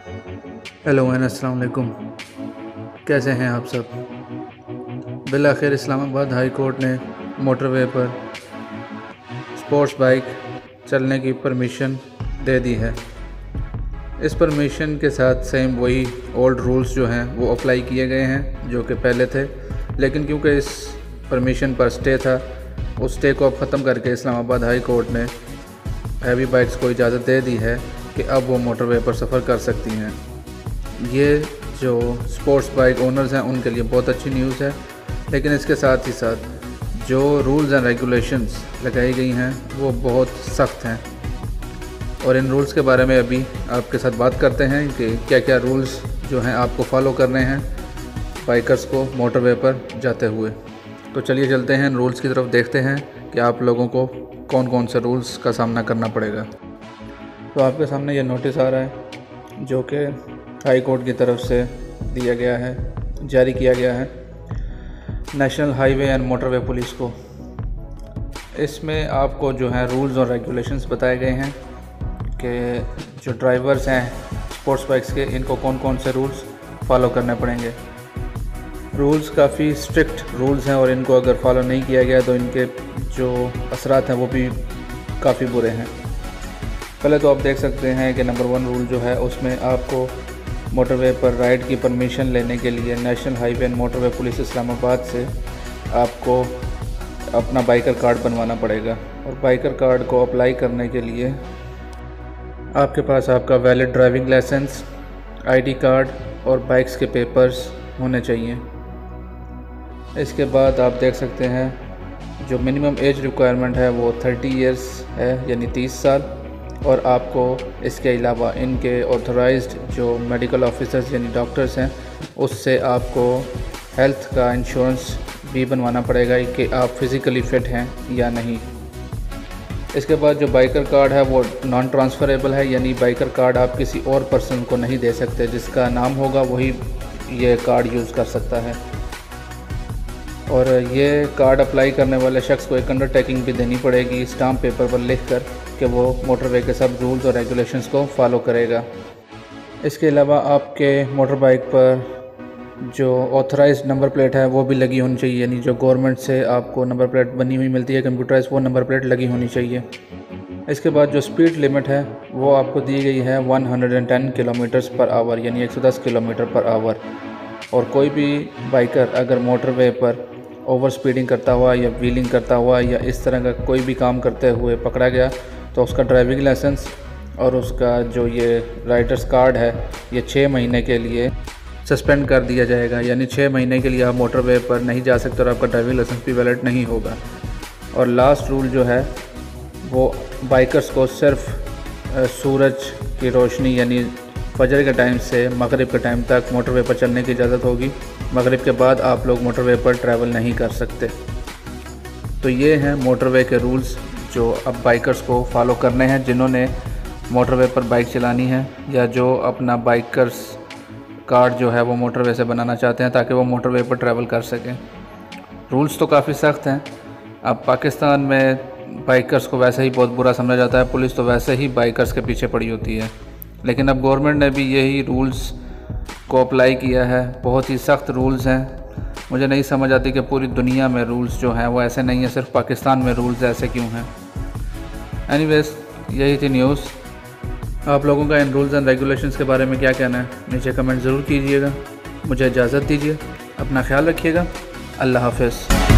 Hello and अस्सलाम वालेकुम। कैसे हैं आप सब। बिलाखिर इस्लामाबाद हाई कोर्ट ने मोटरवे पर स्पोर्ट्स बाइक चलने की परमिशन दे दी है। इस परमिशन के साथ सेम वही ओल्ड रूल्स जो हैं वो अप्लाई किए गए हैं जो कि पहले थे, लेकिन क्योंकि इस परमिशन पर स्टे था, उस स्टे को अब ख़त्म करके इस्लामाबाद हाई कोर्ट ने हैवी बाइक्स को इजाज़त दे दी है कि अब वो मोटरवे पर सफ़र कर सकती हैं। ये जो स्पोर्ट्स बाइक ओनर्स हैं उनके लिए बहुत अच्छी न्यूज़ है, लेकिन इसके साथ ही साथ जो रूल्स एंड रेगुलेशंस लगाई गई हैं वो बहुत सख्त हैं, और इन रूल्स के बारे में अभी आपके साथ बात करते हैं कि क्या क्या रूल्स जो हैं आपको फॉलो करने हैं बाइकर्स को मोटरवे पर जाते हुए। तो चलिए चलते हैं इन रूल्स की तरफ, देखते हैं कि आप लोगों को कौन कौन से रूल्स का सामना करना पड़ेगा। तो आपके सामने ये नोटिस आ रहा है जो कि हाई कोर्ट की तरफ से दिया गया है, जारी किया गया है national highway and motorway police को। इसमें आपको जो है रूल्स और रेगुलेशंस बताए गए हैं कि जो ड्राइवर्स हैं स्पोर्ट्स बाइक्स के, इनको कौन कौन से रूल्स फॉलो करने पड़ेंगे। रूल्स काफ़ी स्ट्रिक्ट रूल्स हैं और इनको अगर फॉलो नहीं किया गया तो इनके जो असरात हैं वो भी काफ़ी बुरे हैं। पहले तो आप देख सकते हैं कि नंबर 1 रूल जो है उसमें आपको मोटरवे पर राइड की परमिशन लेने के लिए national highway and motorway police Islamabad से आपको अपना बाइकर कार्ड बनवाना पड़ेगा, और बाइकर कार्ड को अप्लाई करने के लिए आपके पास आपका valid driving licence, ID card और बाइक्स के पेपर्स होने चाहिए। इसके बाद आप देख सकते हैं जो मिनिमम एज रिक्वायरमेंट है वो 30 इयर्स है, यानी 30 साल, और आपको इसके अलावा इनके ऑथराइज्ड जो मेडिकल ऑफिसर्स यानी डॉक्टर्स हैं उससे आपको हेल्थ का इंश्योरेंस भी बनवाना पड़ेगा कि आप फिज़िकली फ़िट हैं या नहीं। इसके बाद जो बाइकर कार्ड है वो नॉन ट्रांसफ़रेबल है, यानी बाइकर कार्ड आप किसी और पर्सन को नहीं दे सकते, जिसका नाम होगा वही ये कार्ड यूज़ कर सकता है। और ये कार्ड अप्लाई करने वाले शख्स को एक अंडरटेकिंग भी देनी पड़ेगी स्टाम्प पेपर पर लिखकर कि वो मोटरवे के सब रूल्स और रेगुलेशंस को फॉलो करेगा। इसके अलावा आपके मोटर बाइक पर जो ऑथराइज्ड नंबर प्लेट है वो भी लगी होनी चाहिए, यानी जो गवर्नमेंट से आपको नंबर प्लेट बनी हुई मिलती है कंप्यूटराइज, वो नंबर प्लेट लगी होनी चाहिए। इसके बाद जो स्पीड लिमिट है वो आपको दी गई है 110 किलोमीटर्स पर आवर, यानी 110 किलोमीटर पर आवर। और कोई भी बाइकर अगर मोटरवे पर ओवर स्पीडिंग करता हुआ या व्हीलिंग करता हुआ या इस तरह का कोई भी काम करते हुए पकड़ा गया तो उसका ड्राइविंग लाइसेंस और उसका जो ये राइडर्स कार्ड है ये 6 महीने के लिए सस्पेंड कर दिया जाएगा, यानी 6 महीने के लिए आप मोटरवे पर नहीं जा सकते और आपका ड्राइविंग लाइसेंस भी वैलिड नहीं होगा। और लास्ट रूल जो है वो बाइकर्स को सिर्फ सूरज की रोशनी यानी फजर के टाइम से मगरिब के टाइम तक मोटरवे पर चलने की इजाज़त होगी। मगरिब के बाद आप लोग मोटरवे पर ट्रैवल नहीं कर सकते। तो ये हैं मोटरवे के रूल्स जो अब बाइकर्स को फॉलो करने हैं जिन्होंने मोटरवे पर बाइक चलानी है, या जो अपना बाइकर्स कार्ड जो है वो मोटरवे से बनाना चाहते हैं ताकि वो मोटरवे पर ट्रैवल कर सकें। रूल्स तो काफ़ी सख्त हैं। अब पाकिस्तान में बाइकर्स को वैसे ही बहुत बुरा समझा जाता है, पुलिस तो वैसे ही बाइकर्स के पीछे पड़ी होती है, लेकिन अब गवर्नमेंट ने भी यही रूल्स को अप्लाई किया है। बहुत ही सख्त रूल्स हैं। मुझे नहीं समझ आती कि पूरी दुनिया में रूल्स जो हैं वो ऐसे नहीं है, सिर्फ पाकिस्तान में रूल्स ऐसे क्यों हैं। एनीवेज, यही थी न्यूज़। आप लोगों का इन रूल्स एंड रेगुलेशंस के बारे में क्या कहना है नीचे कमेंट ज़रूर कीजिएगा। मुझे इजाज़त दीजिए, अपना ख्याल रखिएगा। अल्लाह हाफ़िज़।